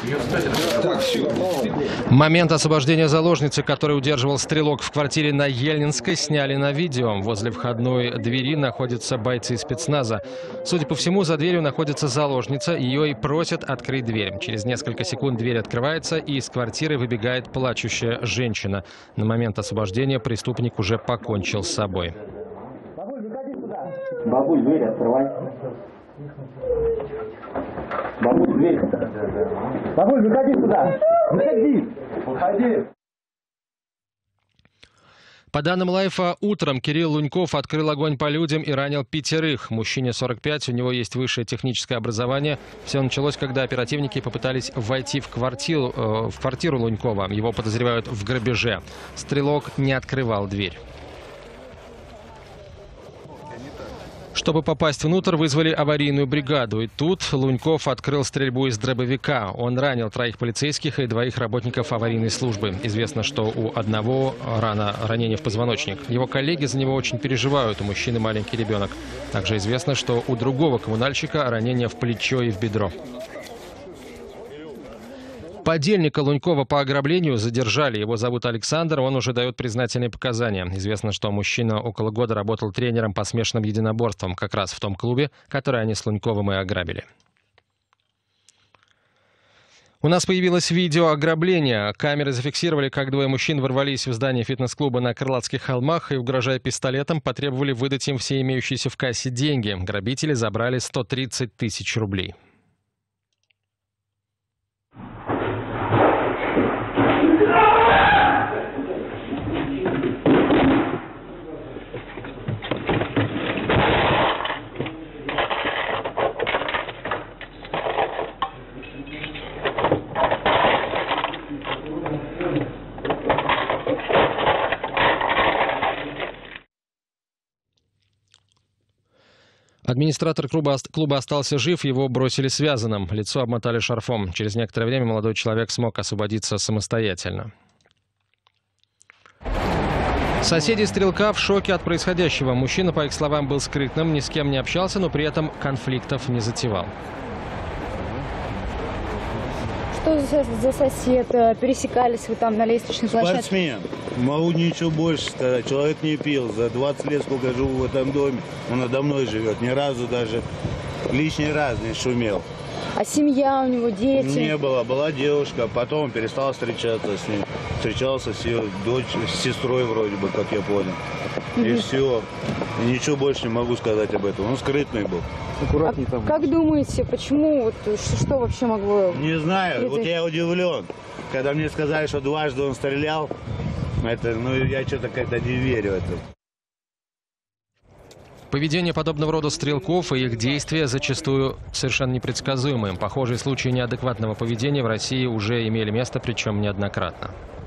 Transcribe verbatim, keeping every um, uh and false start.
Момент освобождения заложницы, который удерживал стрелок в квартире на Ельнинской, сняли на видео. Возле входной двери находятся бойцы спецназа. Судя по всему, за дверью находится заложница. Ее и просят открыть дверь. Через несколько секунд дверь открывается, и из квартиры выбегает плачущая женщина. На момент освобождения преступник уже покончил с собой. Бабуль, дверь открывай. Бабуль, дверь. Бабуль, выходи сюда. Выходи. Выходи. По данным Лайфа, утром Кирилл Луньков открыл огонь по людям и ранил пятерых. Мужчине сорок пять, у него есть высшее техническое образование. Все началось, когда оперативники попытались войти в квартиру, э, в квартиру Лунькова. Его подозревают в грабеже. Стрелок не открывал дверь. Чтобы попасть внутрь, вызвали аварийную бригаду. И тут Луньков открыл стрельбу из дробовика. Он ранил троих полицейских и двоих работников аварийной службы. Известно, что у одного рана, ранение в позвоночник. Его коллеги за него очень переживают. У мужчины маленький ребенок. Также известно, что у другого коммунальщика ранение в плечо и в бедро. Подельника Лунькова по ограблению задержали. Его зовут Александр, он уже дает признательные показания. Известно, что мужчина около года работал тренером по смешанным единоборствам, как раз в том клубе, который они с Луньковым и ограбили. У нас появилось видео ограбления. Камеры зафиксировали, как двое мужчин ворвались в здание фитнес-клуба на Крылатских холмах и, угрожая пистолетом, потребовали выдать им все имеющиеся в кассе деньги. Грабители забрали сто тридцать тысяч рублей. Администратор клуба, клуба остался жив, его бросили связанным, лицо обмотали шарфом. Через некоторое время молодой человек смог освободиться самостоятельно. Соседи стрелка в шоке от происходящего. Мужчина, по их словам, был скрытным, ни с кем не общался, но при этом конфликтов не затевал. Что за, за сосед? Пересекались вы там на лестничной площадке? Спортсмен. Могу ничего больше сказать. Человек не пил. За двадцать лет, сколько живу в этом доме, он надо мной живет. Ни разу даже лишний раз не шумел. А семья у него, дети? Не было. Была девушка. Потом перестал встречаться с ним. Встречался с ее дочерью, с сестрой вроде бы, как я понял. И все. И ничего больше не могу сказать об этом. Он скрытный был. Аккуратней там. А как думаете, почему? Вот, что, что вообще могло? Не знаю. Это... Вот я удивлен. Когда мне сказали, что дважды он стрелял, это, ну, я что-то как-то не верю в это. Поведение подобного рода стрелков и их действия зачастую совершенно непредсказуемы. Похожие случаи неадекватного поведения в России уже имели место, причем неоднократно.